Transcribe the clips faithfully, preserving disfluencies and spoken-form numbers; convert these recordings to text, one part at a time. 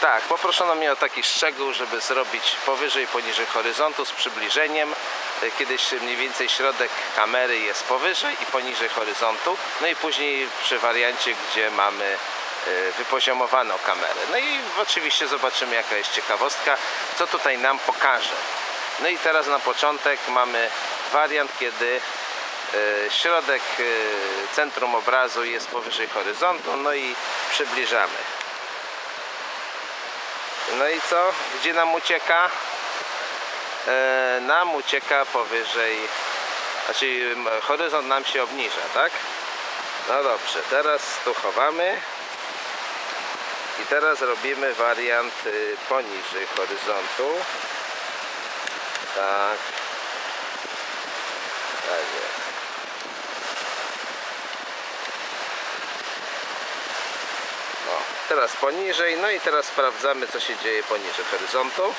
Tak, poproszono mnie o taki szczegół, żeby zrobić powyżej, poniżej horyzontu z przybliżeniem. Kiedyś mniej więcej środek kamery jest powyżej i poniżej horyzontu. No i później przy wariancie, gdzie mamy wypoziomowaną kamerę. No i oczywiście zobaczymy, jaka jest ciekawostka, co tutaj nam pokaże. No i teraz na początek mamy wariant, kiedy środek, centrum obrazu jest powyżej horyzontu, no i przybliżamy. No i co? Gdzie nam ucieka? E, nam ucieka powyżej, znaczy horyzont nam się obniża, tak? No dobrze, teraz tu chowamy i teraz robimy wariant y, poniżej horyzontu. Tak. Tak jest. O, teraz poniżej, no i teraz sprawdzamy, co się dzieje poniżej horyzontu.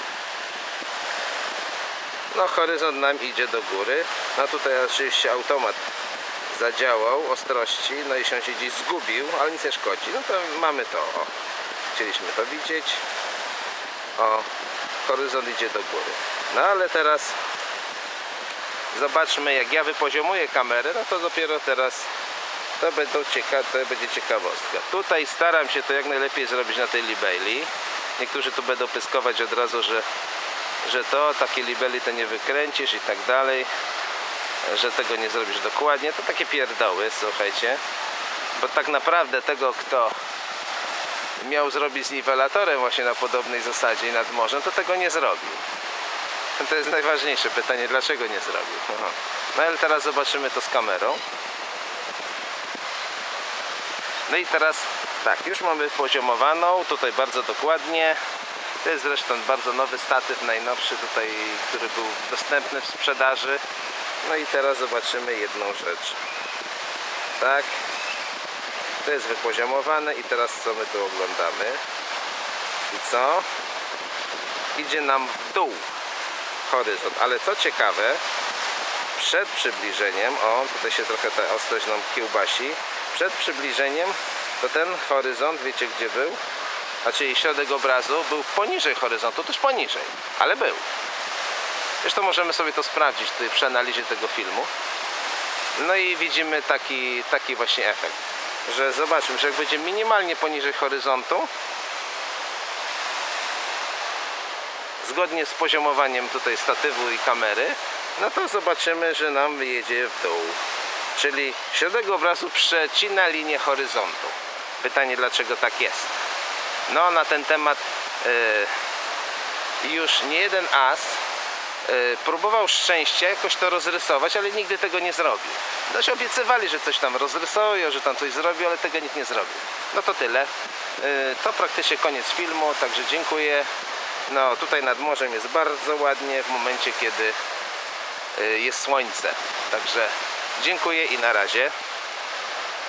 No horyzont nam idzie do góry. No tutaj oczywiście automat zadziałał ostrości, no i się gdzieś zgubił, ale nic nie szkodzi. No to mamy to, o. Chcieliśmy to widzieć. O, horyzont idzie do góry. No ale teraz zobaczmy, jak ja wypoziomuję kamerę, no to dopiero teraz to, będą cieka to będzie ciekawostka. Tutaj staram się to jak najlepiej zrobić na tej libeli. Niektórzy tu będą pyskować od razu, że że to, takie libeli to nie wykręcisz i tak dalej, że tego nie zrobisz dokładnie. To takie pierdoły, słuchajcie, bo tak naprawdę tego, kto miał zrobić z niwelatorem właśnie na podobnej zasadzie i nad morzem, to tego nie zrobił. To jest najważniejsze pytanie, dlaczego nie zrobił. Aha. No ale teraz zobaczymy to z kamerą. No i teraz tak, już mamy poziomowaną, tutaj bardzo dokładnie. To jest zresztą bardzo nowy statyw, najnowszy tutaj, który był dostępny w sprzedaży. No i teraz zobaczymy jedną rzecz. Tak, to jest wypoziomowane i teraz co my tu oglądamy? I co? Idzie nam w dół horyzont, ale co ciekawe, przed przybliżeniem, o tutaj się trochę ta ostrość nam kiełbasi, przed przybliżeniem to ten horyzont, wiecie gdzie był? Znaczy środek obrazu był poniżej horyzontu, też poniżej, ale był. Zresztą możemy sobie to sprawdzić tutaj przy analizie tego filmu. No i widzimy taki, taki właśnie efekt, że zobaczmy, że jak będzie minimalnie poniżej horyzontu, zgodnie z poziomowaniem tutaj statywu i kamery, no to zobaczymy, że nam wyjedzie w dół. Czyli środek obrazu przecina linię horyzontu. Pytanie, dlaczego tak jest? No na ten temat yy, już nie jeden as yy, próbował szczęście jakoś to rozrysować, ale nigdy tego nie zrobił. Znaczy obiecywali, że coś tam rozrysują, że tam coś zrobił, ale tego nikt nie zrobił. No to tyle. Yy, to praktycznie koniec filmu, także dziękuję. No tutaj nad morzem jest bardzo ładnie w momencie, kiedy yy, jest słońce. Także dziękuję i na razie.